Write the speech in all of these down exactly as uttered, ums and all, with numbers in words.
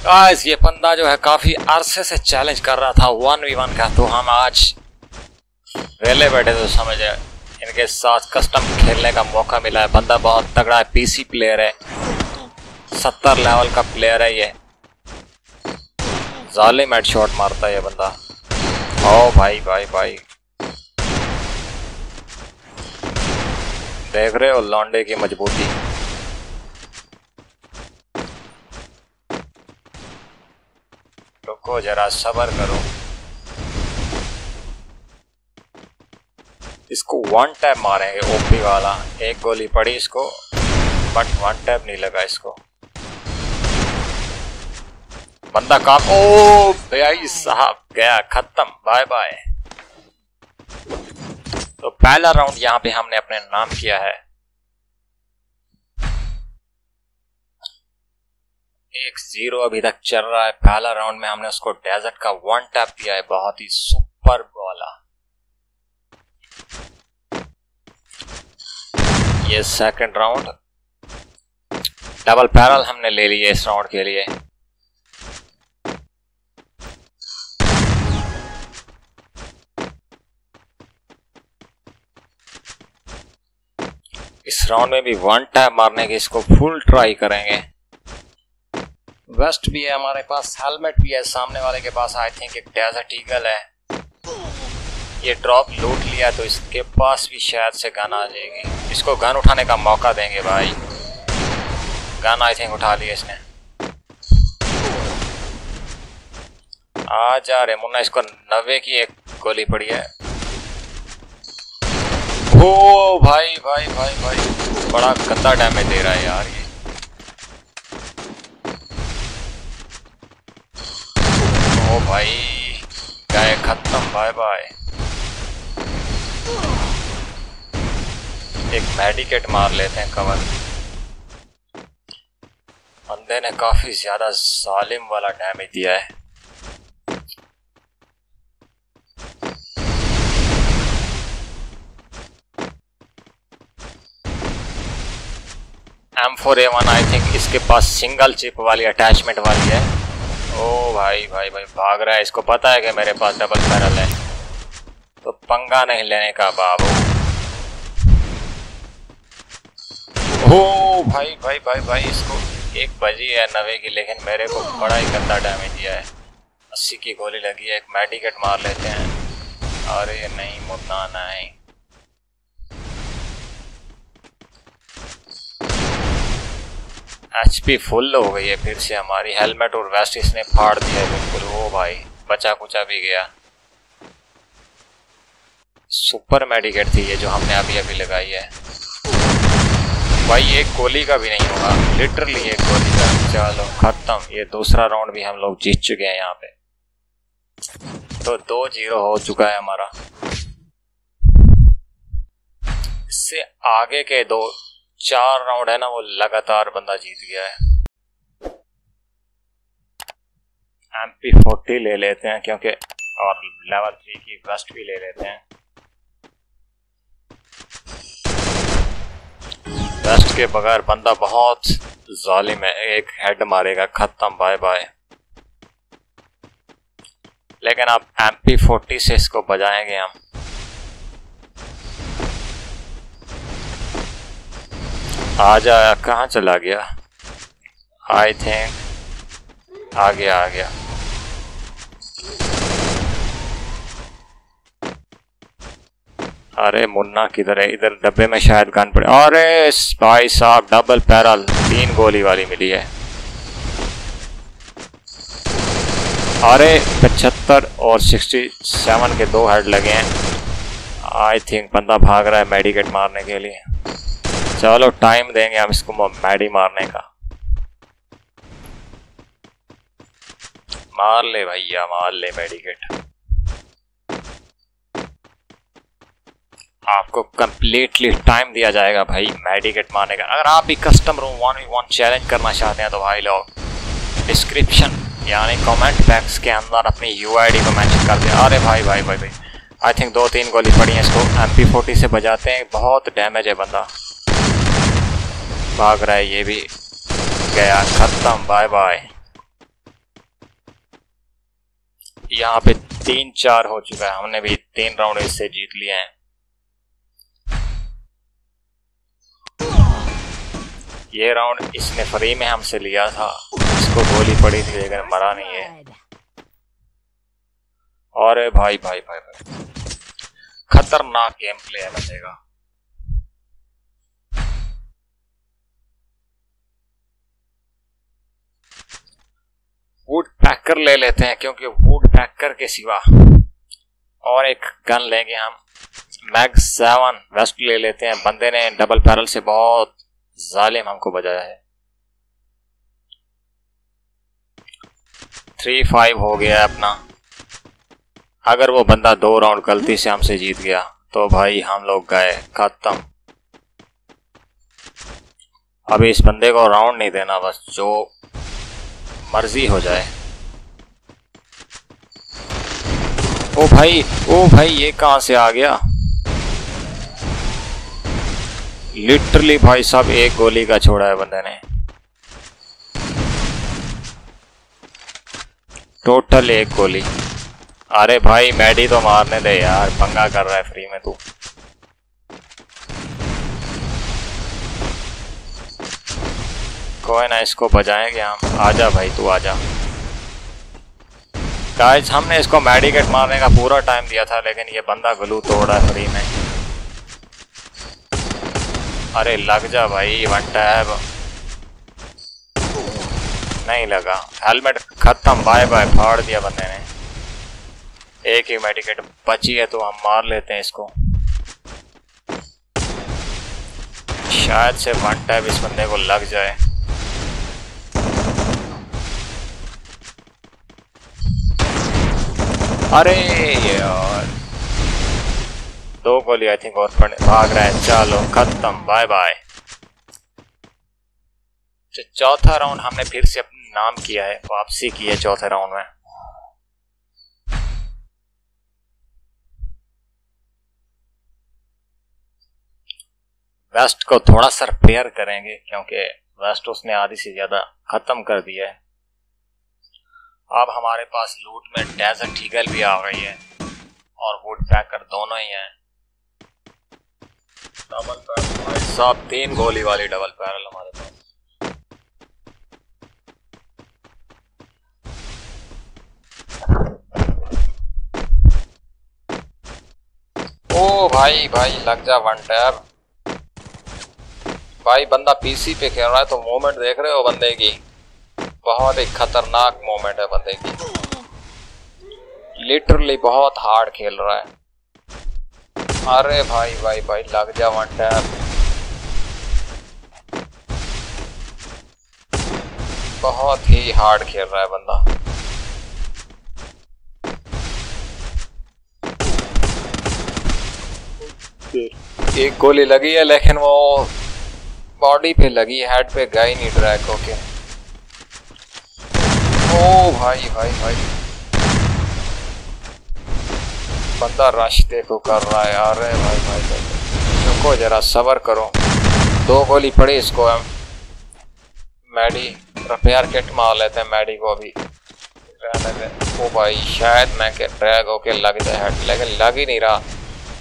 Guys ये बंदा जो है काफी अरसे से चैलेंज कर रहा था वन वी वन का, तो हम आज वेले बैठे तो समझे इनके साथ कस्टम खेलने का मौका मिला है। बंदा बहुत तगड़ा है, पीसी प्लेयर है, सत्तर लेवल का प्लेयर है ये। जालिम हेडशॉट मारता है ये बंदा। ओ भाई भाई भाई देख रहे हो लौंडे की मजबूती। रुको जरा सब्र करो। इसको वन टैप मारेंगे ओपी वाला। एक गोली पड़ी इसको बट वन टैप नहीं लगा इसको। बंदा काम ओ भाई साहब गया खत्म, बाय बाय। तो पहला राउंड यहाँ पे हमने अपने नाम किया है। एक जीरो अभी तक चल रहा है। पहला राउंड में हमने उसको डेजर्ट का वन टैप दिया है, बहुत ही सुपर वाला। ये सेकंड राउंड डबल पैरल हमने ले लिए इस राउंड के लिए। इस राउंड में भी वन टैप मारने की इसको फुल ट्राई करेंगे। वेस्ट भी है हमारे पास, हेलमेट भी है। सामने वाले के पास आई थिंक एक डेजर्ट ईगल है। ये ड्रॉप लूट लिया तो इसके पास भी शायद से गन आ जाएगी। इसको गन उठाने का मौका देंगे भाई। गन आई थिंक उठा लिया इसने। आ जा रे मुन्ना, इसको नब्बे की एक गोली पड़ी है। ओ भाई भाई भाई भाई बड़ा गंदा डैमेज दे रहा है यार ये। ओ भाई गए खत्म, बाय बाय। एक मेडिकेट मार लेते हैं कवर। बंदे ने काफी ज्यादा जालिम वाला डैमेज दिया है। M four A one I think इसके पास सिंगल चिप वाली अटैचमेंट वाली है। ओ भाई भाई भाई भाग रहा है। इसको पता है कि मेरे पास डबल बैरल है, तो पंगा नहीं लेने का बाबू। ओ भाई भाई भाई भाई इसको एक बजी है नवे की, लेकिन मेरे को बड़ा ही गंदा डैमेज दिया है। अस्सी की गोली लगी है। एक मेडिकेट मार लेते हैं। अरे नहीं मुन्ना नहीं। एचपी फुल हो गई है फिर से हमारी। हेलमेट और वेस्ट इसने फाड़ दिया है बिल्कुल। ओ भाई बचा कुचा भी गया। सुपर मेडिकेट थी ये जो हमने अभी अभी लगाई है भाई। एक गोली का भी नहीं होगा, लिटरली एक गोली का। चलो खत्म। ये दूसरा राउंड भी हम लोग जीत चुके हैं यहाँ पे। तो दो जीरो हो चुका है हमारा। इससे आगे के दो चार राउंड है ना, वो लगातार बंदा जीत गया है। एम पी फोर्टी ले लेते हैं क्योंकि, और लेवल थ्री की वेस्ट भी ले लेते हैं। वेस्ट के बगैर बंदा बहुत जालिम है। एक हेड मारेगा खत्म, बाय बाय। लेकिन अब एम पी फोर्टी से इसको बजाएंगे हम। आ जाया, कहाँ चला गया? आई थिंक आ गया आ गया। अरे मुन्ना किधर है? इधर डब्बे में शायद गन पड़े। अरे भाई साहब डबल पैरल तीन गोली वाली मिली है। अरे पचहत्तर और सिक्सटी सेवन के दो हेड लगे हैं। आई थिंक बंदा भाग रहा है मेडिकेट मारने के लिए। चलो टाइम देंगे हम इसको मैडी मारने का। मार ले भैया मार ले मेडिकेट। आपको कंप्लीटली टाइम दिया जाएगा भाई मेडिकेट मारने का। अगर आप भी custom room one v one challenge करना चाहते हैं तो भाई लोग डिस्क्रिप्शन यानी कमेंट बॉक्स के अंदर अपनी यू आई डी को मेंशन कर दें। अरे भाई भाई भाई भाई आई थिंक दो तीन गोली पड़ी हैं। इसको एम पी फोर्टी से बजाते हैं। बहुत डैमेज है बंदा। भाग रहा है ये भी। गया खत्म, बाय बाय। यहाँ पे तीन चार हो चुका है, हमने भी तीन राउंड इससे जीत लिए हैं। ये राउंड इसने फ्री में हमसे लिया था, इसको गोली पड़ी थी लेकिन मरा नहीं है। अरे भाई भाई भाई भाई खतरनाक गेम प्ले है बंदे का। वुड पैकर ले लेते हैं क्योंकि वुड पैकर के सिवा और एक गन लेंगे हम। मैग सेवन वेस्ट ले लेते हैं। बंदे ने डबल पैरल से बहुत जालिम हमको बजाया है। थ्री फाइव हो गया अपना। अगर वो बंदा दो राउंड गलती से हमसे जीत गया तो भाई हम लोग गए खत्म। अभी इस बंदे को राउंड नहीं देना, बस जो मर्जी हो जाए। ओ भाई ओ भाई ये कहां से आ गया? लिटरली भाई साहब एक गोली का छोड़ा है बंदे ने, टोटल एक गोली। अरे भाई मैडी तो मारने दे यार, पंगा कर रहा है फ्री में तू। कोई ना, इसको बजाएंगे हम। आजा भाई तू आजा। गाइस हमने इसको मेडिकेट मारने का पूरा टाइम दिया था लेकिन ये बंदा ग्लू तोड़ा है फ्री में। अरे लग जा भाई, वन टैब नहीं लगा। हेलमेट खत्म, बाय बाय, फाड़ दिया बंदे ने। एक ही मेडिकेट बची है तो हम मार लेते हैं इसको। शायद से वन टैब इस बंदे को लग जाए। अरे यार दो गोली आई थिंक और भाग रहा है। चलो खत्म, बाय बाय। चौथा राउंड हमने फिर से अपना नाम किया है, वापसी की है चौथे राउंड में। वेस्ट को थोड़ा सा रिपेयर करेंगे क्योंकि वेस्ट उसने आधी से ज्यादा खत्म कर दिया है। अब हमारे पास लूट में डेजर्ट ईगल भी आ गई है और वुड पैकर दोनों ही हैं। डबल पैरल भाई साहब, तीन गोली वाली डबल पैरल हमारे पास। ओ भाई भाई लग जा वन टैब। भाई बंदा पीसी पे खेल रहा है तो मूवमेंट देख रहे हो बंदे की, बहुत ही खतरनाक मूवमेंट है बंदे की। लिटरली बहुत हार्ड खेल रहा है। अरे भाई भाई भाई लग जा वन टैप। बहुत ही हार्ड खेल रहा है बंदा। एक गोली लगी है लेकिन वो बॉडी पे लगी, हेड पे गई नहीं ड्रैग होके। ओ भाई भाई भाई बंदा रश देखो कर रहा है यार। भाई भाई भाई रुको जरा, सबर करो। दो गोली पड़ी इसको, हम मैडी रिपेयर किट मार लेते हैं मैडी को अभी। ओ भाई शायद मैं के ड्रैग होके लग जाए हेड, लेकिन लग ही नहीं रहा।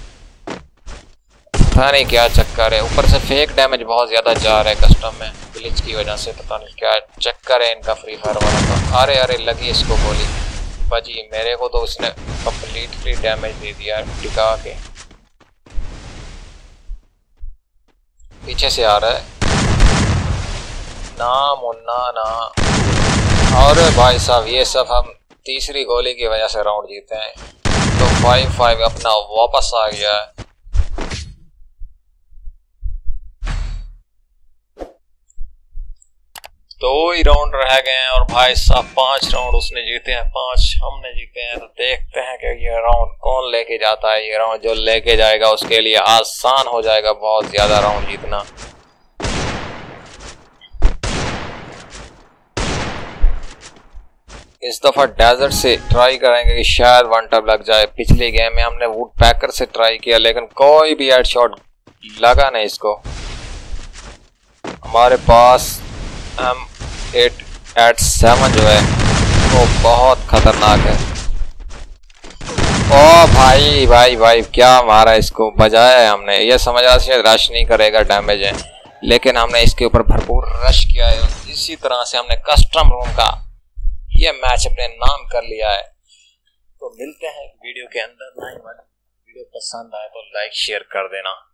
पता नहीं क्या चक्कर है। ऊपर से फेक डैमेज बहुत ज्यादा जा रहा है कस्टम में ग्लिच की वजह से। पता नहीं क्या चक्कर है इनका फ्री फायर वालों का। अरे अरे लगी इसको गोली, बजी। मेरे को तो उसने कंप्लीटली डैमेज दे दिया टिका के। पीछे से आ रहा है ना मुन्ना ना। और भाई साहब ये सब हम तीसरी गोली की वजह से राउंड जीते हैं। तो फाइव फाइव अपना वापस आ गया है। दो ही राउंड रह गए हैं और भाई साहब पांच राउंड उसने जीते हैं, पांच हमने जीते हैं। तो देखते हैं कि ये राउंड कौन लेके जाता है। ये राउंड जो लेके जाएगा उसके लिए आसान हो जाएगा बहुत ज्यादा राउंड जीतना। इस दफा डेजर्ट से ट्राई करेंगे कि शायद वन टैप लग जाए। पिछली गेम में हमने वुड पैकर से ट्राई किया लेकिन कोई भी हेडशॉट लगा नहीं इसको। हमारे पास एम एट एट सेवन जो है वो बहुत खतरनाक है। ओ भाई भाई भाई क्या मारा इसको, बजाया है हमने। ये समझा शायद रश नहीं करेगा, डैमेज है, लेकिन हमने इसके ऊपर भरपूर रश किया है। इसी तरह से हमने कस्टम रूम का ये मैच अपने नाम कर लिया है। तो मिलते हैं वीडियो के अंदर। वीडियो पसंद आए तो लाइक शेयर कर देना।